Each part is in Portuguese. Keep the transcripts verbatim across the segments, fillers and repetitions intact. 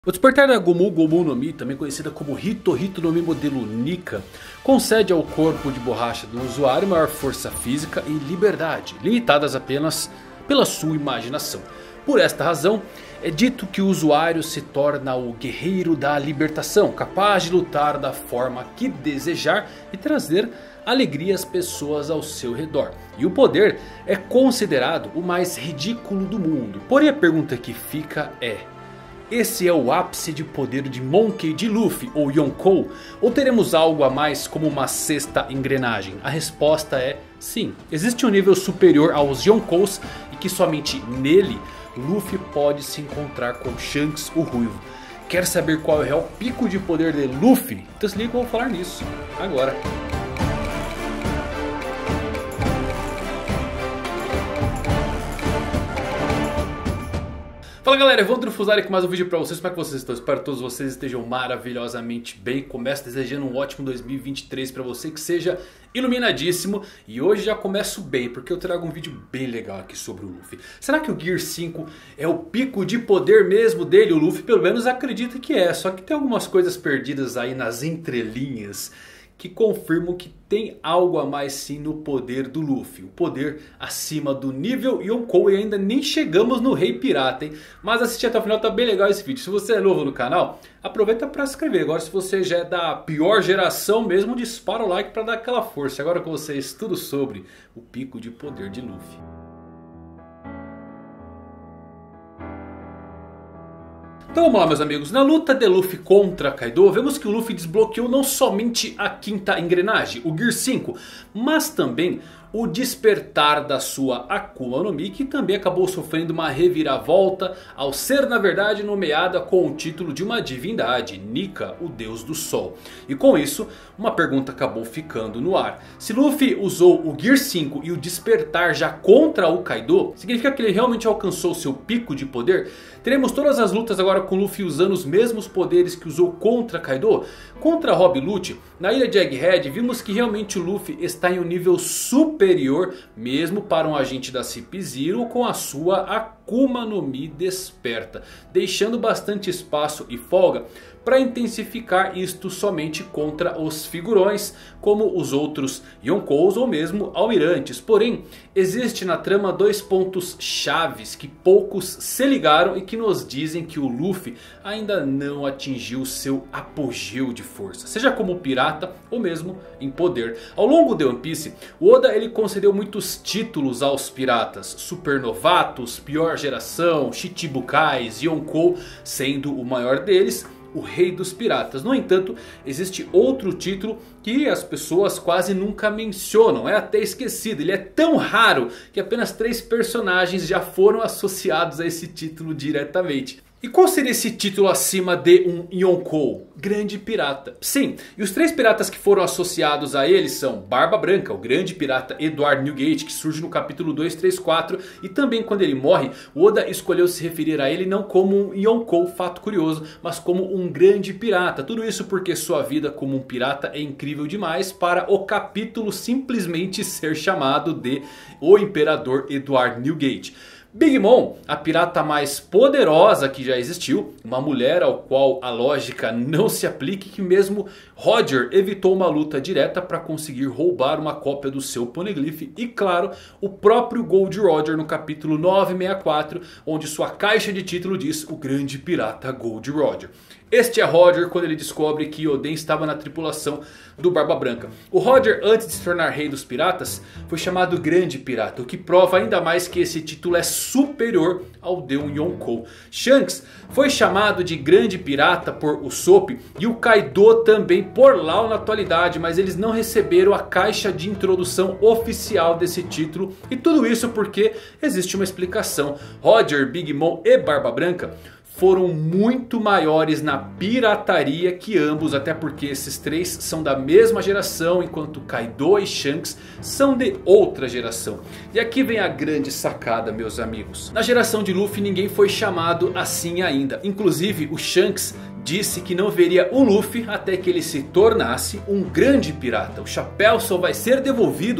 O despertar da Gomu Gomu no Mi, também conhecida como Hito Hito no Mi modelo Nika, concede ao corpo de borracha do usuário maior força física e liberdade, limitadas apenas pela sua imaginação. Por esta razão, é dito que o usuário se torna o guerreiro da libertação, capaz de lutar da forma que desejar e trazer alegria às pessoas ao seu redor. E o poder é considerado o mais ridículo do mundo. Porém a pergunta que fica é: esse é o ápice de poder de Monkey D. Luffy ou Yonkou? Ou teremos algo a mais como uma sexta engrenagem? A resposta é sim. Existe um nível superior aos Yonkous e que somente nele Luffy pode se encontrar com Shanks o Ruivo. Quer saber qual é o real pico de poder de Luffy? Então se liga que eu vou falar nisso agora. Fala galera, Evandro Fusari aqui com mais um vídeo pra vocês. Como é que vocês estão? Espero que todos vocês estejam maravilhosamente bem. Começo desejando um ótimo dois mil e vinte e três pra você, que seja iluminadíssimo. E hoje já começo bem, porque eu trago um vídeo bem legal aqui sobre o Luffy. Será que o Gear cinco é o pico de poder mesmo dele? O Luffy pelo menos acredita que é, só que tem algumas coisas perdidas aí nas entrelinhas que confirmam que tem algo a mais sim no poder do Luffy. O poder acima do nível Yonkou, e ainda nem chegamos no Rei Pirata, hein? Mas assistir até o final, tá bem legal esse vídeo. Se você é novo no canal, aproveita para se inscrever. Agora se você já é da pior geração mesmo, dispara o like para dar aquela força. Agora com vocês tudo sobre o pico de poder de Luffy. Então vamos lá meus amigos, na luta de Luffy contra Kaido, vemos que o Luffy desbloqueou não somente a quinta engrenagem, o Gear cinco, mas também o despertar da sua Akuma no Mi, que também acabou sofrendo uma reviravolta ao ser na verdade nomeada com o título de uma divindade, Nika, o deus do sol. E com isso, uma pergunta acabou ficando no ar: se Luffy usou o Gear cinco e o despertar já contra o Kaido, significa que ele realmente alcançou seu pico de poder? Teremos todas as lutas agora com Luffy usando os mesmos poderes que usou contra Kaido? Contra Rob Lute, na ilha de Egghead, vimos que realmente o Luffy está em um nível superior mesmo para um agente da Cip Zero com a sua Akuma no Mi desperta, deixando bastante espaço e folga para intensificar isto somente contra os figurões, como os outros Yonkous ou mesmo almirantes. Porém, existe na trama dois pontos chaves que poucos se ligaram e que nos dizem que o Luffy ainda não atingiu seu apogeu de força, seja como pirata ou mesmo em poder. Ao longo de One Piece, o Oda ele concedeu muitos títulos aos piratas: supernovatos, pior geração, Chichibukais, Yonkou sendo o maior deles, o rei dos piratas. No entanto, existe outro título que as pessoas quase nunca mencionam, é até esquecido. Ele é tão raro que apenas três personagens já foram associados a esse título diretamente. E qual seria esse título acima de um Yonkou? Grande Pirata. Sim, e os três piratas que foram associados a ele são Barba Branca, o grande pirata Edward Newgate, que surge no capítulo dois, três, quatro. E também quando ele morre, o Oda escolheu se referir a ele não como um Yonkou, fato curioso, mas como um grande pirata. Tudo isso porque sua vida como um pirata é incrível demais para o capítulo simplesmente ser chamado de O Imperador Edward Newgate. Big Mom, a pirata mais poderosa que já existiu, uma mulher ao qual a lógica não se aplica, que mesmo Roger evitou uma luta direta para conseguir roubar uma cópia do seu Poneglyph. E claro, o próprio Gold Roger no capítulo novecentos e sessenta e quatro, onde sua caixa de título diz o grande pirata Gold Roger. Este é Roger quando ele descobre que Oden estava na tripulação do Barba Branca. O Roger, antes de se tornar rei dos piratas, foi chamado Grande Pirata, o que prova ainda mais que esse título é superior ao de um Yonkou. Shanks foi chamado de Grande Pirata por Usopp e o Kaido também por Law na atualidade, mas eles não receberam a caixa de introdução oficial desse título. E tudo isso porque existe uma explicação: Roger, Big Mom e Barba Branca foram muito maiores na pirataria que ambos, até porque esses três são da mesma geração, enquanto Kaido e Shanks são de outra geração. E aqui vem a grande sacada, meus amigos. Na geração de Luffy ninguém foi chamado assim ainda. Inclusive o Shanks disse que não veria o Luffy até que ele se tornasse um grande pirata. O chapéu só vai ser devolvido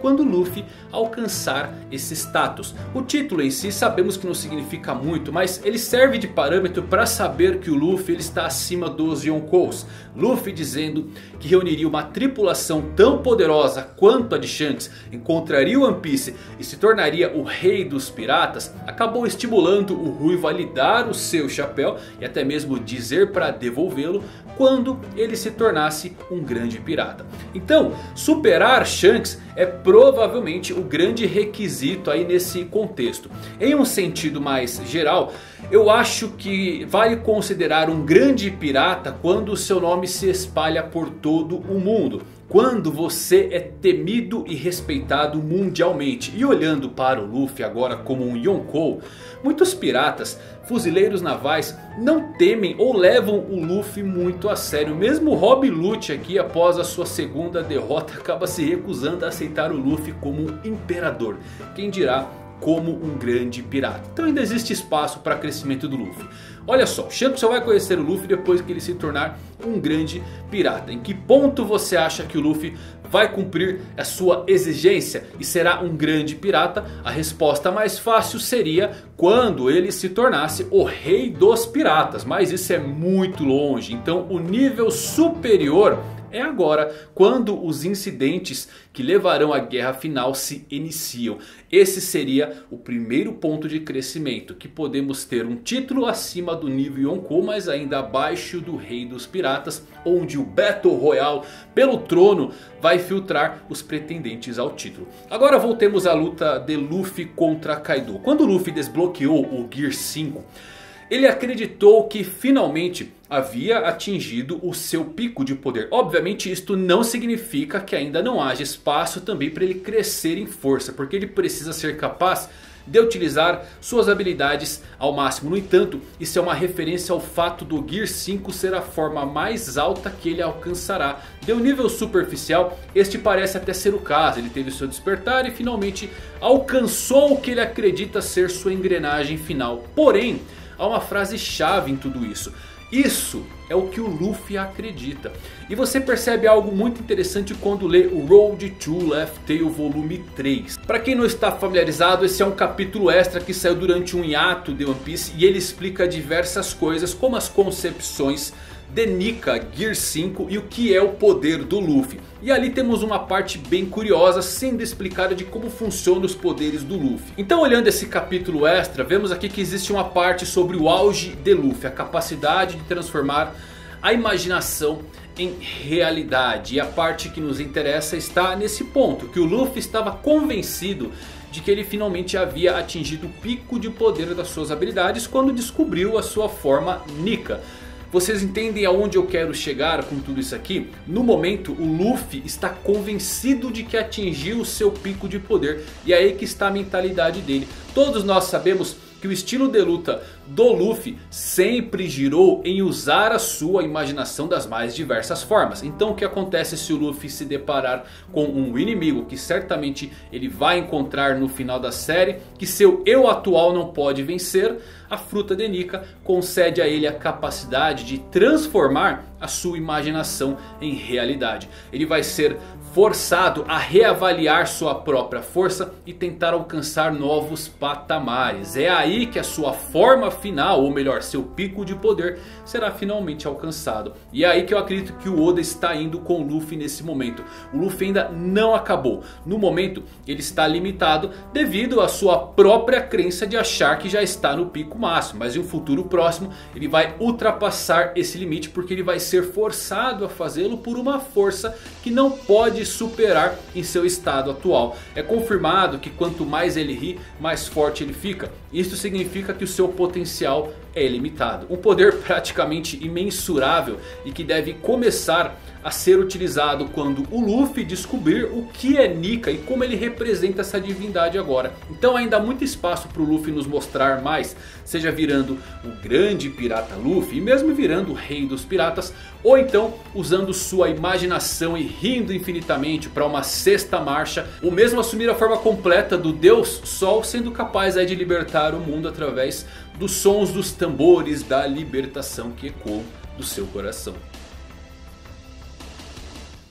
quando Luffy alcançar esse status. O título em si sabemos que não significa muito, mas ele serve de parâmetro para saber que o Luffy ele está acima dos Yonkous. Luffy dizendo que reuniria uma tripulação tão poderosa quanto a de Shanks, encontraria o One Piece e se tornaria o rei dos piratas, acabou estimulando o Ruivo a lhe dar o seu chapéu e até mesmo dizer para devolvê-lo quando ele se tornasse um grande pirata. Então, superar Shanks é provavelmente o grande requisito aí nesse contexto. Em um sentido mais geral, eu acho que vale considerar um grande pirata quando o seu nome se espalha por todo o mundo. Quando você é temido e respeitado mundialmente. E olhando para o Luffy agora como um Yonkou, muitos piratas, fuzileiros navais não temem ou levam o Luffy muito a sério. Mesmo Rob Lucci aqui, após a sua segunda derrota, acaba se recusando a aceitar o Luffy como um imperador. Quem dirá como um grande pirata. Então ainda existe espaço para crescimento do Luffy. Olha só, Shanks só vai conhecer o Luffy depois que ele se tornar um grande pirata. Em que ponto você acha que o Luffy vai cumprir a sua exigência e será um grande pirata? A resposta mais fácil seria quando ele se tornasse o rei dos piratas. Mas isso é muito longe. Então o nível superior é agora, quando os incidentes que levarão à guerra final se iniciam. Esse seria o primeiro ponto de crescimento. Que podemos ter um título acima do nível Yonkou, mas ainda abaixo do rei dos piratas. Onde o Battle Royale pelo trono vai filtrar os pretendentes ao título. Agora voltemos à luta de Luffy contra Kaido. Quando Luffy desbloqueou o Gear cinco... ele acreditou que finalmente havia atingido o seu pico de poder. Obviamente isto não significa que ainda não haja espaço também para ele crescer em força. Porque ele precisa ser capaz de utilizar suas habilidades ao máximo. No entanto, isso é uma referência ao fato do Gear cinco ser a forma mais alta que ele alcançará. De um nível superficial, este parece até ser o caso. Ele teve seu despertar e finalmente alcançou o que ele acredita ser sua engrenagem final. Porém, há uma frase chave em tudo isso. Isso é o que o Luffy acredita. E você percebe algo muito interessante quando lê o Road to Laugh Tale volume três. Para quem não está familiarizado, esse é um capítulo extra que saiu durante um hiato de One Piece. E ele explica diversas coisas como as concepções de Nika Gear cinco e o que é o poder do Luffy. E ali temos uma parte bem curiosa sendo explicada de como funcionam os poderes do Luffy. Então olhando esse capítulo extra, vemos aqui que existe uma parte sobre o auge de Luffy. A capacidade de transformar a imaginação em realidade. E a parte que nos interessa está nesse ponto. Que o Luffy estava convencido de que ele finalmente havia atingido o pico de poder das suas habilidades quando descobriu a sua forma Nika. Vocês entendem aonde eu quero chegar com tudo isso aqui? No momento o Luffy está convencido de que atingiu o seu pico de poder. E é aí que está a mentalidade dele. Todos nós sabemos que o estilo de luta do Luffy sempre girou em usar a sua imaginação das mais diversas formas. Então o que acontece se o Luffy se deparar com um inimigo que certamente ele vai encontrar no final da série, que seu eu atual não pode vencer? A fruta de Nika concede a ele a capacidade de transformar a sua imaginação em realidade. Ele vai ser forçado a reavaliar sua própria força e tentar alcançar novos patamares. É aí que a sua forma final, ou melhor, seu pico de poder, será finalmente alcançado. E é aí que eu acredito que o Oda está indo com o Luffy nesse momento. O Luffy ainda não acabou. No momento ele está limitado devido à sua própria crença de achar que já está no pico máximo. Mas em um futuro próximo ele vai ultrapassar esse limite, porque ele vai ser forçado a fazê-lo por uma força que não pode superar em seu estado atual. É confirmado que quanto mais ele ri, mais forte ele fica. Isso significa que o seu potencial é ilimitado. Um poder praticamente imensurável e que deve começar a ser utilizado quando o Luffy descobrir o que é Nika e como ele representa essa divindade agora. Então ainda há muito espaço para o Luffy nos mostrar mais, seja virando o grande pirata Luffy e mesmo virando o rei dos piratas, ou então usando sua imaginação e rindo infinitamente para uma sexta marcha, ou mesmo assumir a forma completa do Deus Sol, sendo capaz aí de libertar o mundo através dos sons dos tambores da libertação que ecoam do seu coração.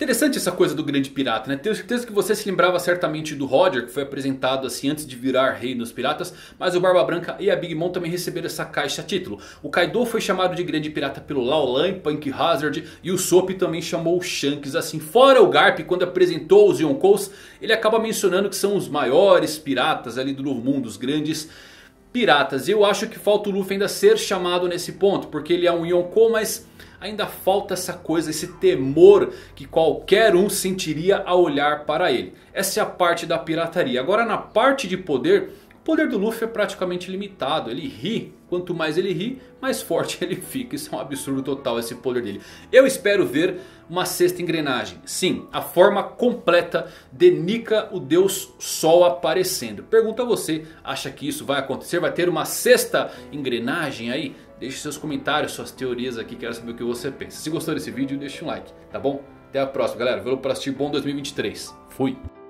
Interessante essa coisa do grande pirata, né? Tenho certeza que você se lembrava certamente do Roger, que foi apresentado assim antes de virar rei dos piratas. Mas o Barba Branca e a Big Mom também receberam essa caixa a título. O Kaido foi chamado de grande pirata pelo Lao Lan, Punk Hazard, e o Soap também chamou o Shanks assim. Fora o Garp, quando apresentou os Yonkous, ele acaba mencionando que são os maiores piratas ali do Novo Mundo, os grandes piratas. Eu acho que falta o Luffy ainda ser chamado nesse ponto, porque ele é um Yonkou, mas ainda falta essa coisa, esse temor que qualquer um sentiria ao olhar para ele. Essa é a parte da pirataria. Agora na parte de poder, o poder do Luffy é praticamente limitado. Ele ri, quanto mais ele ri, mais forte ele fica. Isso é um absurdo total, esse poder dele. Eu espero ver uma sexta engrenagem. Sim, a forma completa de Nika, o Deus Sol, aparecendo. Pergunto a você, acha que isso vai acontecer? Vai ter uma sexta engrenagem aí? Deixe seus comentários, suas teorias aqui, quero saber o que você pensa. Se gostou desse vídeo, deixa um like, tá bom? Até a próxima, galera. Valeu por assistir, bom dois mil e vinte e três. Fui!